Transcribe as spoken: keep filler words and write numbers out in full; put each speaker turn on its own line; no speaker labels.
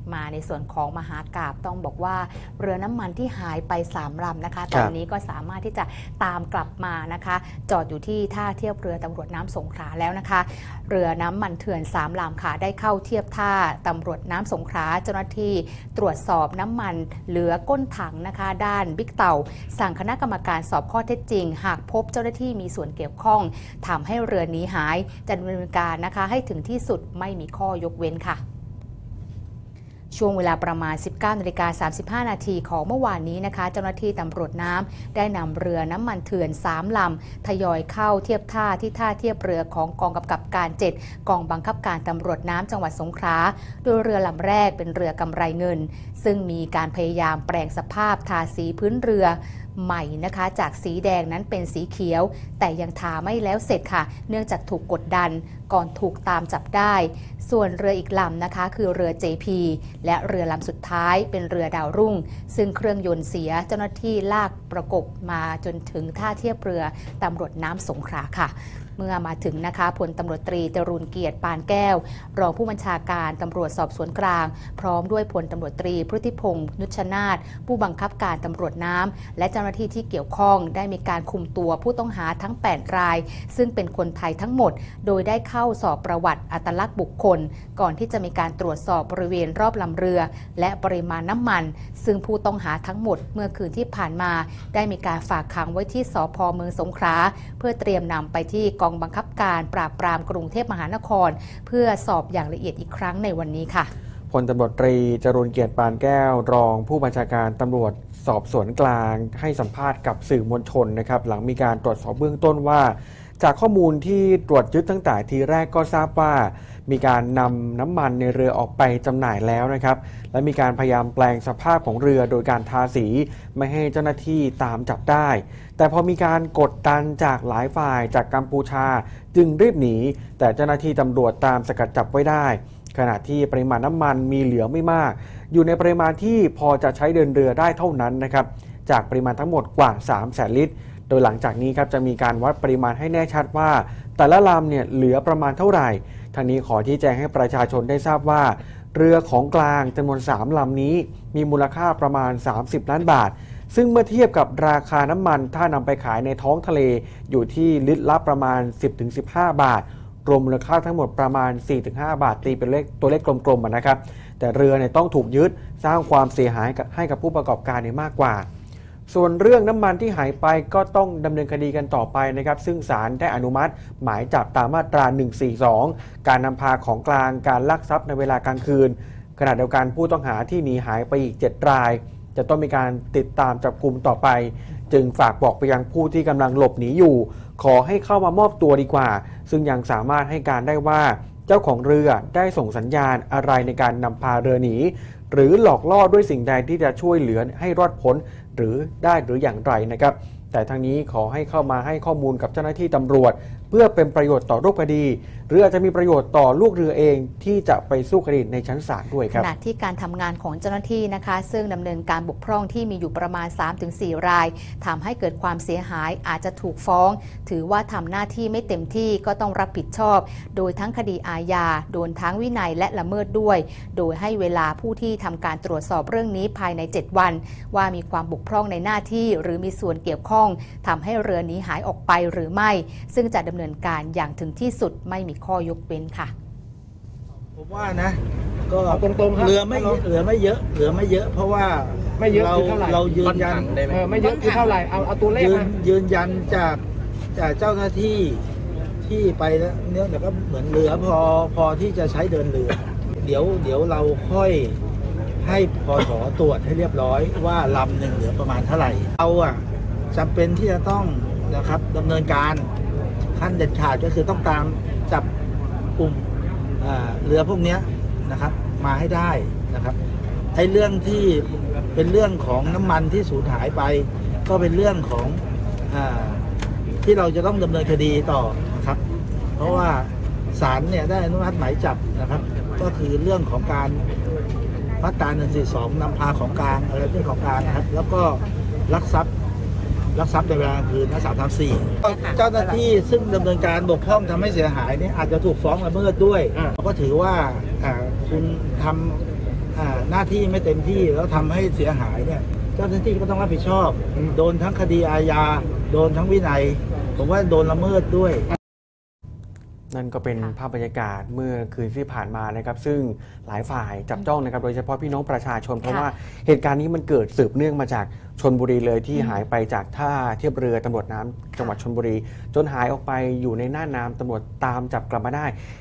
มาในส่วนของมหากาพย์ต้องบอกว่าเรือน้ำมันที่หายไปสามลำนะคะตอนนี้ก็สามารถที่จะตามกลับมานะคะจอดอยู่ที่ท่าเทียบเรือตำรวจน้ำสงขลาแล้วนะคะเรือน้ำมันเถื่อนสามลำค่ะได้เข้าเทียบท่าตำรวจน้ำสงขลาเจ้าหน้าที่ตรวจสอบน้ำมันเหลือก้นถังนะคะด้านบิ๊กเต่าสั่งคณะกรรมการสอบข้อเท็จจริงหากพบเจ้าหน้าที่มีส่วนเกี่ยวข้องทำให้เรือนี้หายจะดำเนินการนะคะให้ถึงที่สุดไม่มีข้อยกเว้นค่ะช่วงเวลาประมาณ สิบเก้านาฬิกาสามสิบห้านาทีของเมื่อวานนี้นะคะเจ้าหน้าที่ตำรวจน้ำได้นำเรือน้ำมันเถื่อนสามลำทยอยเข้าเทียบท่าที่ท่าเทียบเรือของกองกำกับการเจ็ดกองบังคับการตำรวจน้ำจังหวัดสงขลาโดยเรือลำแรกเป็นเรือกำไรเงินซึ่งมีการพยายามแปลงสภาพทาสีพื้นเรือใหม่นะคะจากสีแดงนั้นเป็นสีเขียวแต่ยังทาไม่แล้วเสร็จค่ะเนื่องจากถูกกดดันก่อนถูกตามจับได้ส่วนเรืออีกลำนะคะคือเรือ เจ พี และเรือลำสุดท้ายเป็นเรือดาวรุ่งซึ่งเครื่องยนต์เสียเจ้าหน้าที่ลากประกบมาจนถึงท่าเทียบเรือตำรวจน้ำสงขลาค่ะเมื่อมาถึงนะคะพลตำรวจตรีจรูญเกียรติปานแก้วรองผู้บัญชาการตำรวจสอบสวนกลางพร้อมด้วยพลตำรวจตรีพฤติพงษ์นุชนาถผู้บังคับการตำรวจน้ำและเจ้าหน้าที่ที่เกี่ยวข้องได้มีการคุมตัวผู้ต้องหาทั้งแปดรายซึ่งเป็นคนไทยทั้งหมดโดยได้เข้าสอบประวัติอัตลักษณ์บุคคลก่อนที่จะมีการตรวจสอบบริเวณรอบลำเรือและปริมาณน้ำมันซึ่งผู้ต้องหาทั้งหมดเมื่อคืนที่ผ่านมาได้มีการฝากขังไว้ที่สภ.เมืองสงขลาเพื่อเตรียมนำไปที่กองบังคับการปราบปรามกรุงเทพมหานครเพื่อสอบอย่างละเอียดอีกครั้งในวันนี้ค่ะ
พลตำรวจตรีจรูญเกียรติปานแก้วรองผู้บัญชาการตำรวจสอบสวนกลางให้สัมภาษณ์กับสื่อมวลชนนะครับหลังมีการตรวจสอบเบื้องต้นว่าจากข้อมูลที่ตรวจยึดตั้งแต่ทีแรกก็ทราบว่ามีการนำน้ำมันในเรือออกไปจำหน่ายแล้วนะครับและมีการพยายามแปลงสภาพของเรือโดยการทาสีไม่ให้เจ้าหน้าที่ตามจับได้แต่พอมีการกดดันจากหลายฝ่ายจากกัมพูชาจึงรีบหนีแต่เจ้าหน้าที่ตำรวจตามสกัดจับไว้ได้ขณะที่ปริมาณน้ำมันมีเหลือไม่มากอยู่ในปริมาณที่พอจะใช้เดินเรือได้เท่านั้นนะครับจากปริมาณทั้งหมดกว่าสามแสนลิตรโดยหลังจากนี้ครับจะมีการวัดปริมาณให้แน่ชัดว่าแต่ละลำเนี่ยเหลือประมาณเท่าไหร่ทางนี้ขอที่แจ้งให้ประชาชนได้ทราบว่าเรือของกลางจำนวนสามลำนี้มีมูลค่าประมาณสามสิบล้านบาทซึ่งเมื่อเทียบกับราคาน้ำมันถ้านำไปขายในท้องทะเลอยู่ที่ลิตรละประมาณ สิบถึงสิบห้า บาทรวมมูลค่าทั้งหมดประมาณ สี่ถึงห้า บาทตีเป็นเลขตัวเลขกลมๆนะครับแต่เรือเนี่ยต้องถูกยึดสร้างความเสียหายให้กับผู้ประกอบการเนี่ยมากกว่าส่วนเรื่องน้ำมันที่หายไปก็ต้องดำเนินคดีกันต่อไปนะครับซึ่งศาลได้อนุมัติหมายจับตามมาตราหนึ่งสี่สองการนำพาของกลางการลักทรัพย์ในเวลากลางคืนขณะเดียวกันผู้ต้องหาที่หนีหายไปอีกเจ็ดรายจะต้องมีการติดตามจับกุมต่อไปจึงฝากบอกไปยังผู้ที่กำลังหลบหนีอยู่ขอให้เข้ามามอบตัวดีกว่าซึ่งยังสามารถให้การได้ว่าเจ้าของเรือได้ส่งสัญญาณอะไรในการนำพาเรือหนีหรือหลอกล่อด้วยสิ่งใดที่จะช่วยเหลือให้รอดพ้นหรือได้หรืออย่างไรนะครับแต่ทางนี้ขอให้เข้ามาให้ข้อมูลกับเจ้าหน้าที่ตำรวจเพื่อเป็นประโยชน์ต่อรูปคดีหรืออาจจะมีประโยชน์ต่อลูกเรือเองที่จะไปสู้คดีในชั้นศาลด้วยครับ
ขณะที่การทำงานของเจ้าหน้าที่นะคะซึ่งดำเนินการบกพร่องที่มีอยู่ประมาณ สามถึงสี่ รายทำให้เกิดความเสียหายอาจจะถูกฟ้องถือว่าทำหน้าที่ไม่เต็มที่ก็ต้องรับผิดชอบโดยทั้งคดีอาญาโดนทั้งวินัยและละเมิดด้วยโดยให้เวลาผู้ที่ทำการตรวจสอบเรื่องนี้ภายในเจ็ดวันว่ามีความบกพร่องในหน้าที่หรือมีส่วนเกี่ยวข้องทำให้เรือนี้หายออกไปหรือไม่ซึ่งจะดำเนินการอย่างถึงที่สุดไม่มีข้อยกเว้นค่ะ
ผมว่านะก็ตรงๆครับเรือไม่เหลือไม่เยอะเหลือไม่เยอะเพราะว่า
ไม่เยอะคือเท่าไหร่
เรายืนยัน
ไม่เยอะคือเท่าไหร่เอาเอาตัวเลขมา
ยืนยันจากจากเจ้าหน้าที่ที่ไปแล้วเนี่ยเดี๋ยวก็เหมือนเรือพอพอที่จะใช้เดินเรือเดี๋ยวเดี๋ยวเราค่อยให้พอถอตรวจให้เรียบร้อยว่าลำหนึ่งเหลือประมาณเท่าไหร่เราอ่ะจำเป็นที่จะต้องนะครับดำเนินการขั้นเด็ดขาดก็คือต้องตามจับกลุ่มเรือพวกนี้นะครับมาให้ได้นะครับไอ้เรื่องที่เป็นเรื่องของน้ำมันที่สูญหายไปก็เป็นเรื่องของอ่าที่เราจะต้องดำเนินคดีต่อนะครับเพราะว่าศาลเนี่ยได้อนุมัติหมายจับนะครับก็คือเรื่องของการมาตราหนึ่งสี่สองนำพาของกลางอะไรเป็นของกลางนะครับแล้วก็ลักทรัพย์ลักทรัพย์ในเวลากลางคืนนะสามทำสี่เจ้าหน้าที่ซึ่งดำเนินการบกพร่องทำให้เสียหายนี่อาจจะถูกฟ้องละเมิดด้วยก็ถือว่าคุณทำอ่าหน้าที่ไม่เต็มที่แล้วทำให้เสียหายเนี่ยเจ้าหน้าที่ก็ต้องรับผิดชอบ
อืม
โดนทั้งคดีอาญาโดนทั้งวินัยผมว่าโดนละเมิดด้วย
นั่นก็เป็น
ค่ะ
ภาพบรรยากาศเมื่อคืนที่ผ่านมานะครับซึ่งหลายฝ่ายจับจ้องนะครับโดยเฉพาะพี่น้องประชาชน เพราะ
ค่ะ
ว่าเหตุการณ์นี้มันเกิดสืบเนื่องมาจากชลบุรีเลยที่
อืม
หายไปจากท่าเทียบเรือตำรวจน้ำจังหวัดชลบุรี จนหายออกไปอยู่ในน่านน้ำตำรวจตามจับกลับมาได้